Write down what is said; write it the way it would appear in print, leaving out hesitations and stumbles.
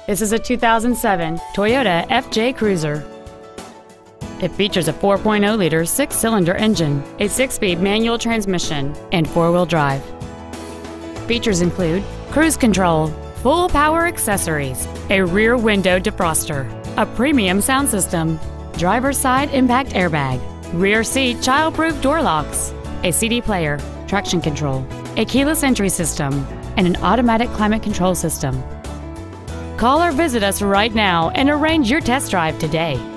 This is a 2007 Toyota FJ Cruiser. It features a 4.0-liter six-cylinder engine, a six-speed manual transmission, and four-wheel drive. Features include cruise control, full power accessories, a rear window defroster, a premium sound system, driver's side impact airbag, rear seat child-proof door locks, a CD player, traction control, a keyless entry system, and an automatic climate control system. Call or visit us right now and arrange your test drive today.